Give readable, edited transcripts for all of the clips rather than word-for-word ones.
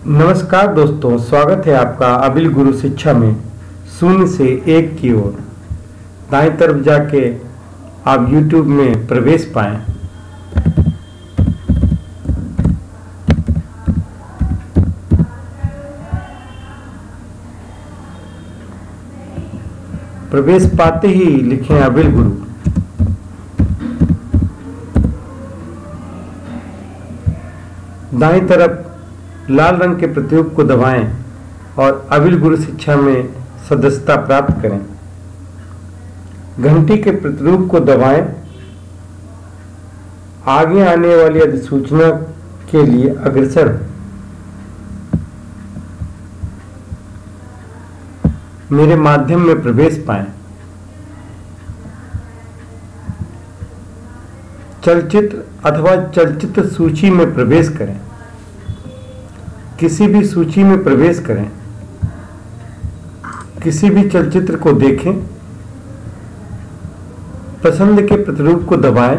नमस्कार दोस्तों, स्वागत है आपका अबिल गुरु शिक्षा में। 0 से 1 की ओर दाएं तरफ जाके आप YouTube में प्रवेश पाएं। प्रवेश पाते ही लिखें अबिल गुरु। दाएं तरफ लाल रंग के प्रतिरूप को दबाएं और अबिल गुरु शिक्षा में सदस्यता प्राप्त करें। घंटी के प्रतिरूप को दबाएं। आगे आने वाली अधिसूचना के लिए अग्रसर हों। मेरे माध्यम में प्रवेश पाएं। चलचित्र अथवा चलचित्र सूची में प्रवेश करें। किसी भी सूची में प्रवेश करें। किसी भी चलचित्र को देखें। पसंद के प्रतिरूप को दबाएं।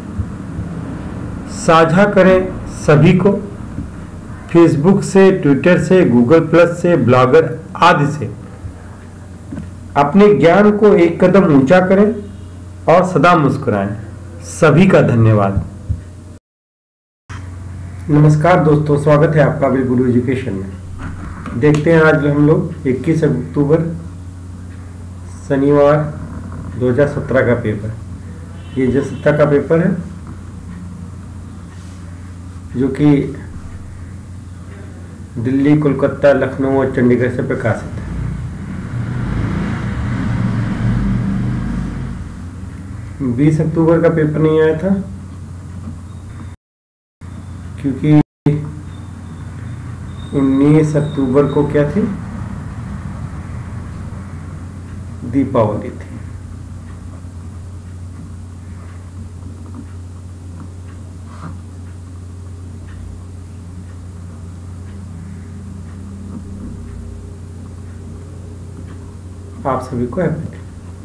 साझा करें सभी को, फेसबुक से, ट्विटर से, गूगल प्लस से, ब्लॉगर आदि से। अपने ज्ञान को एक कदम ऊंचा करें और सदा मुस्कुराएं। सभी का धन्यवाद। नमस्कार दोस्तों, स्वागत है आपका अबिल गुरु एजुकेशन में। देखते हैं आज हम लोग 21 अक्टूबर शनिवार 2017 का पेपर। ये जो 17 का पेपर है जो कि दिल्ली, कोलकाता, लखनऊ और चंडीगढ़ से प्रकाशित है। 20 अक्टूबर का पेपर नहीं आया था क्योंकि 19 अक्टूबर को क्या थी? दीपावली थी। आप सभी को हैप्पी।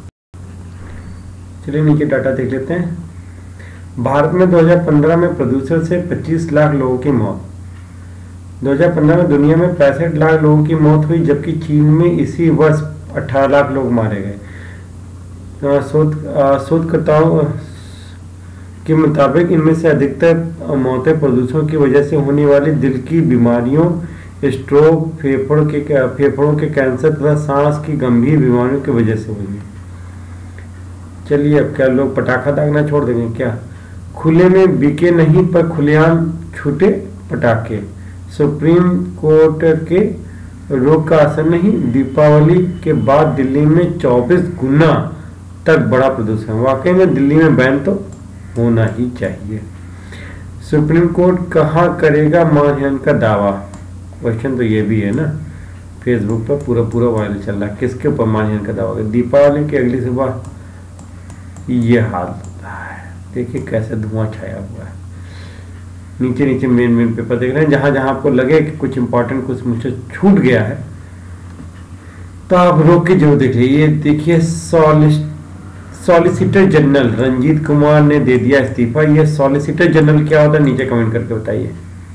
चलिए नीचे डाटा देख लेते हैं। भारत में 2015 में प्रदूषण से 25 लाख लोगों की मौत। 2015 में दुनिया में 65 लाख लोगों की मौत हुई, जबकि चीन में इसी वर्ष 18 लाख लोग मारे गए। शोधकर्ताओं के मुताबिक इनमें से अधिकतर मौतें प्रदूषण की वजह से होने वाली दिल की बीमारियों, स्ट्रोक, फेफड़ों के कैंसर तथा सांस की गंभीर बीमारियों की वजह से हुई। चलिए, अब क्या लोग पटाखा दागना छोड़ देंगे क्या? खुले में बिके नहीं पर खुलेआम छूटे पटाखे। सुप्रीम कोर्ट के रोक का असर नहीं। दीपावली के बाद दिल्ली में 24 गुना तक बढ़ा प्रदूषण। वाकई में दिल्ली में बैन तो होना ही चाहिए। सुप्रीम कोर्ट कहाँ करेगा मानहानि का दावा? क्वेश्चन तो ये भी है ना। फेसबुक पर पूरा वायरल चल रहा है। किसके ऊपर मानहानि का दावा? दीपावली की अगली सुबह ये हाल होता है। देखिए कैसे धुआं छाया हुआ है। नीचे मेन पेपर देख रहे हैं। जहां जहां आपको लगे कि कुछ इंपॉर्टेंट कुछ मुझसे छूट गया है तो आप रोक के जरूर देखिए। ये देखिए, सॉलिसिटर जनरल रंजीत कुमार ने दे दिया इस्तीफा। ये सॉलिसिटर जनरल क्या होता है नीचे कमेंट करके बताइए।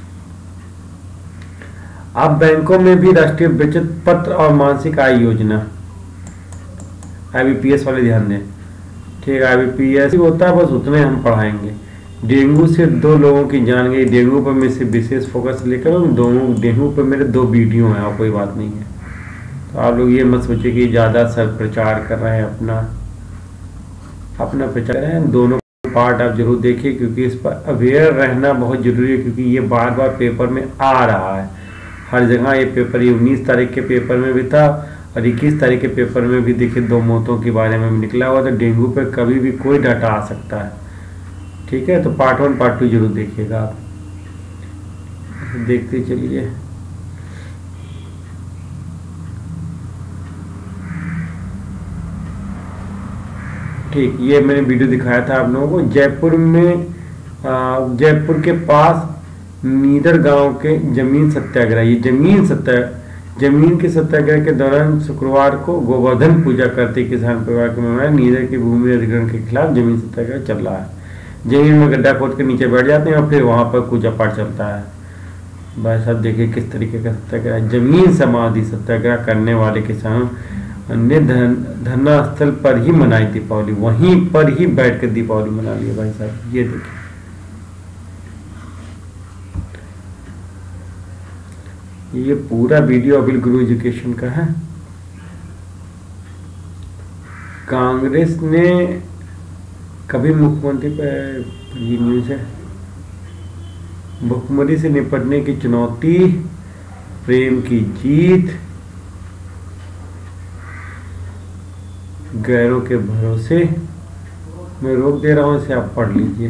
आप बैंकों में भी राष्ट्रीय बचत पत्र और मासिक आय योजना, IBPS वाले ध्यान दें। ठीक है, IBPS होता है, बस उतने हम पढ़ाएंगे। डेंगू से 2 लोगों की जान गई। डेंगू पर मैं से विशेष फोकस लेकर दोनों डेंगू पर मेरे 2 वीडियो हैं और कोई बात नहीं है। तो आप लोग ये मत सोचिए कि ज़्यादा सर प्रचार कर रहे हैं। अपना प्रचार है। दोनों पार्ट आप जरूर देखिए क्योंकि इस पर अवेयर रहना बहुत जरूरी है, क्योंकि ये बार पेपर में आ रहा है हर जगह। ये पेपर 19 तारीख के पेपर में भी था और 21 तारीख के पेपर में भी देखिए 2 मौतों के बारे में भी निकला हुआ। तो डेंगू पे कभी भी कोई डाटा आ सकता है। ठीक है, तो पार्ट 1 पार्ट 2 जरूर देखिएगा आप। देखते चलिए। ठीक, ये मैंने वीडियो दिखाया था आप लोगों को। जयपुर में जयपुर के पास मीदर गांव के जमीन सत्याग्रह। ये जमीन के सत्याग्रह के दौरान शुक्रवार को गोवर्धन पूजा करते किसान परिवार के मेहमान नीदर की भूमि अधिग्रहण के खिलाफ जमीन सत्याग्रह चल रहा है। जमीन में गड्ढा खोद के नीचे बैठ जाते हैं और फिर वहां पर पूजा पाठ चलता है। भाई साहब देखिए किस तरीके का सत्याग्रह, जमीन समाधि सत्याग्रह करने वाले किसानों ने धरना स्थल पर ही मनाई दीपावली, वहीं पर ही बैठ कर दीपावली मना लिया भाई साहब। ये देखिए ये पूरा वीडियो अभी गुरु एजुकेशन का है। कांग्रेस ने कभी मुख्यमंत्री पर, ये न्यूज है, भुखमरी से निपटने की चुनौती, प्रेम की जीत, गैरों के भरोसे। मैं रोक दे रहा हूं, इसे आप पढ़ लीजिए।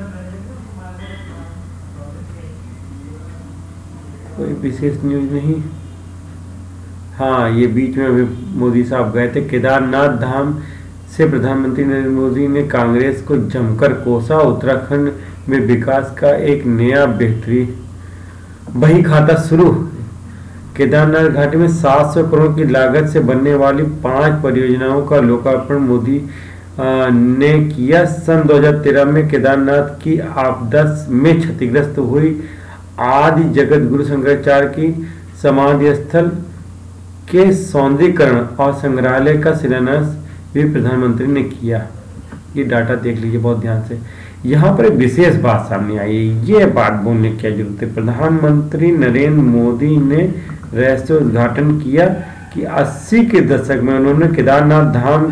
कोई विशेष न्यूज नहीं। हाँ, ये बीच में अभी मोदी साहब गए थे केदारनाथ धाम से, प्रधानमंत्री नरेंद्र मोदी ने कांग्रेस को जमकर कोसा, उत्तराखंड में विकास का एक नया बेहतरीन बही खाता शुरू। केदारनाथ घाटी में 700 करोड़ की लागत से बनने वाली 5 परियोजनाओं का लोकार्पण मोदी ने किया। सन 2013 में केदारनाथ की आपदा में क्षतिग्रस्त हुई आदि जगत गुरु शंकराचार्य की समाधि स्थल के सौंदर्यीकरण और संग्रहालय का शिलान्यास भी प्रधानमंत्री ने किया। ये डाटा देख लीजिए बहुत ध्यान से। यहाँ पर एक विशेष बात सामने आई है, ये बात बोलने की जरूरत है। प्रधानमंत्री नरेंद्र मोदी ने रहस्य उद्घाटन किया कि 80 के दशक में उन्होंने केदारनाथ धाम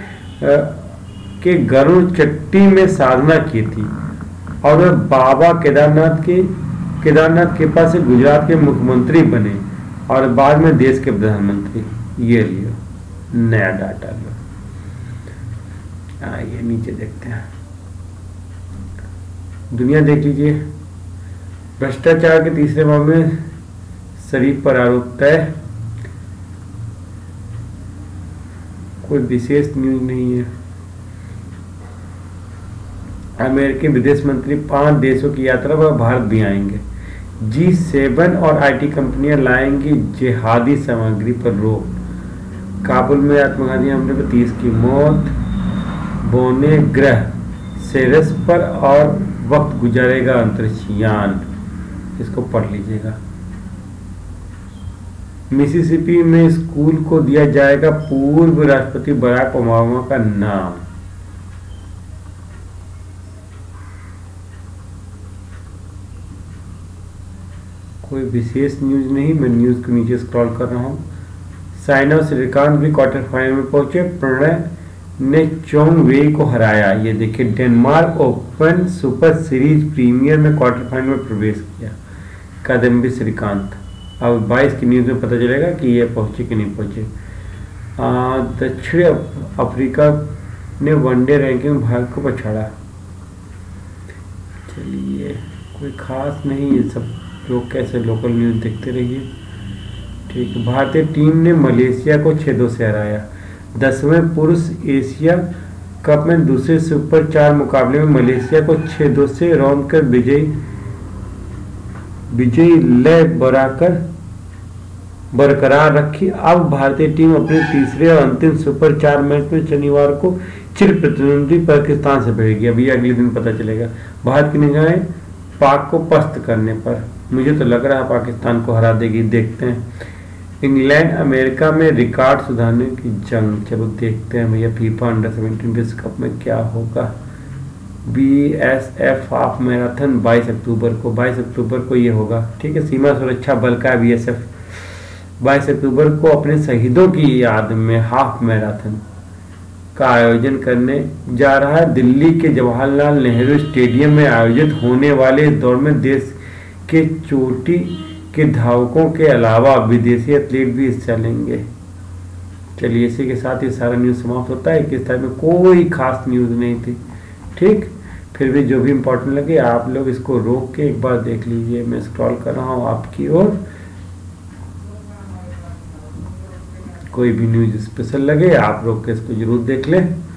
के गरुड़ चट्टी में साधना की थी और वे बाबा केदारनाथ के पास से गुजरात के मुख्यमंत्री बने और बाद में देश के प्रधानमंत्री। ये लियो नया डाटा लो। ये नीचे देखते हैं, दुनिया देख लीजिए। भ्रष्टाचार के तीसरे मामले में शरीफ पर आरोप तय। कोई विशेष न्यूज नहीं है। अमेरिकी विदेश मंत्री 5 देशों की यात्रा पर भारत भी आएंगे। G7 और IT कंपनियां लाएंगी जिहादी सामग्री पर रोक। काबुल में आत्मघाती हमले में 30 की मौत। बोने ग्रह सेरस पर और वक्त गुजारेगा अंतरिक्षयान। इसको पढ़ लीजिएगा। मिसिसिपी में स्कूल को दिया जाएगा पूर्व राष्ट्रपति बराक ओबामा का नाम। कोई विशेष न्यूज नहीं। मैं न्यूज के नीचे स्क्रॉल कर रहा हूं। साइना और श्रीकांत भी क्वार्टर फाइनल में पहुंचे। प्रणय ने चोंग वेई को हराया। ये देखिए Denmark Open Super Series Premier में क्वार्टर फाइनल में प्रवेश किया कादम्बी श्रीकांत। अब 22 की न्यूज में पता चलेगा कि ये पहुंचे कि नहीं पहुंचे। दक्षिण अफ्रीका ने वनडे रैंकिंग में भारत को पछाड़ा। चलिए कोई खास नहीं, ये सब लोग कैसे लोकल न्यूज देखते रहिए। ठीक है। भारतीय टीम ने मलेशिया को 6-2 से हराया। 10वें पुरुष एशिया कप में दूसरे सुपर 4 मुकाबले में मलेशिया को 6-2 से रौंद कर विजयी लय बरकरार रखी। अब भारतीय टीम अपने तीसरे और अंतिम सुपर 4 मैच में शनिवार को चिर प्रतिद्वंदी पाकिस्तान से भिड़ेगी। अभी अगले दिन पता चलेगा। भारत की निगाहें पाक को पस्त करने पर। मुझे तो लग रहा है पाकिस्तान को हरा देगी, देखते हैं। इंग्लैंड अमेरिका में रिकॉर्ड सुधारने की जंग। चलो देखते हैं भैया फीफा अंडर-17 विश्व कप में क्या होगा। BSF हाफ मैराथन 22 अक्टूबर को ये होगा। ठीक है। सीमा सुरक्षा बल का BSF 22 अक्टूबर को अपने शहीदों की याद में हाफ मैराथन का आयोजन करने जा रहा है। दिल्ली के जवाहरलाल नेहरू स्टेडियम में आयोजित होने वाले इस दौड़ में देश के चोटी के धावकों के अलावा विदेशी एथलीट भी हिस्सा लेंगे। चलिए इसी के साथ ये सारा न्यूज़ समाप्त होता है। किस टाइप में कोई खास न्यूज़ नहीं थी। ठीक, फिर भी जो भी इम्पोर्टेंट लगे आप लोग इसको रोक के एक बार देख लीजिए। मैं स्क्रॉल कर रहा हूँ आपकी ओर। कोई भी न्यूज़ स्पेशल लगे आप रोक के इसको जरूर देख लें।